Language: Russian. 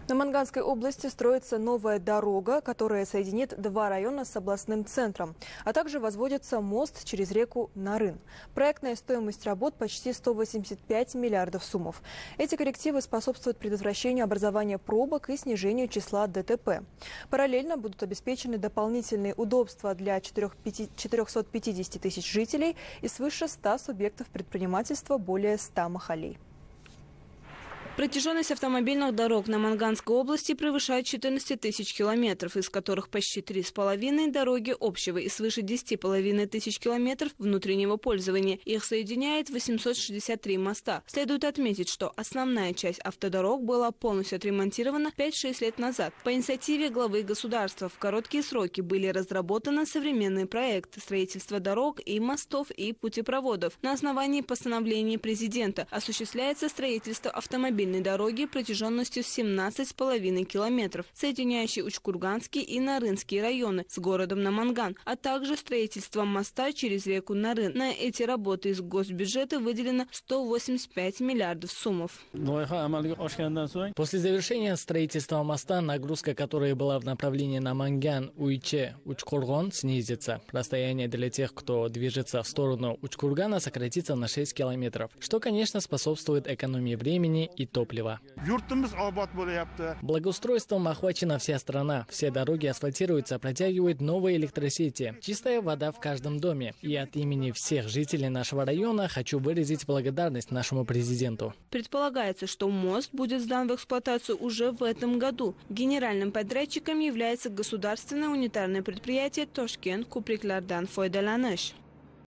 На Манганской области строится новая дорога, которая соединит два района с областным центром, а также возводится мост через реку Нарын. Проектная стоимость работ почти 185 миллиардов сумов. Эти коррективы способствуют предотвращению образования пробок и снижению числа ДТП. Параллельно будут обеспечены дополнительные удобства для 450 тысяч жителей и свыше 100 субъектов предпринимательства, более 100 махалей. Протяженность автомобильных дорог на Манганской области превышает 14 тысяч километров, из которых почти 3,5 дороги общего и свыше 10,5 тысяч километров внутреннего пользования. Их соединяет 863 моста. Следует отметить, что основная часть автодорог была полностью отремонтирована 5-6 лет назад. По инициативе главы государства в короткие сроки были разработаны современные проекты строительства дорог и мостов и путепроводов. На основании постановления президента осуществляется строительство автомобильной дороги протяженностью 17,5 километров, соединяющей Учкурганский и Нарынский районы с городом Наманган, а также строительство моста через реку Нарын. На эти работы из госбюджета выделено 185 миллиардов сумов. После завершения строительства моста нагрузка, которая была в направлении Наманган, Уйче, Учкурган, снизится. Расстояние для тех, кто движется в сторону Учкургана, сократится на 6 километров, что, конечно, способствует экономии времени и топлива. Благоустройством охвачена вся страна. Все дороги асфальтируются, протягивают новые электросети. Чистая вода в каждом доме. И от имени всех жителей нашего района хочу выразить благодарность нашему президенту. Предполагается, что мост будет сдан в эксплуатацию уже в этом году. Генеральным подрядчиком является государственное унитарное предприятие Тошкент Куприклардан Фойдаланыш.